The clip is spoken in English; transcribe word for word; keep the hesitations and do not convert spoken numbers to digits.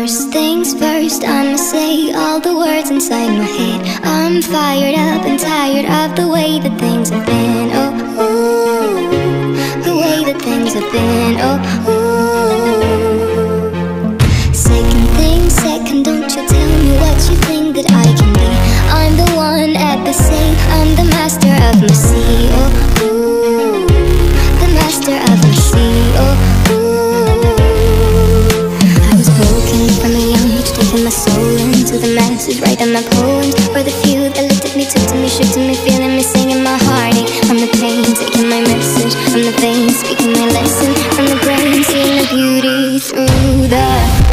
First things first, I'ma say all the words inside my head. I'm fired up and tired of the way that things have been. Oh, ooh, the way that things have been. Oh, ooh. Second thing second, don't you tell me what you think that I can be. I'm the one at the sea, I'm the master of my sea. Oh, ooh, the master of my sea. Oh, my soul into the masses, writing my poems for the few that looked at me, took to me, shook to me, feeling me, singing my heartache. From the pain, taking my message from the veins, speaking my lesson from the brain, seeing the beauty through the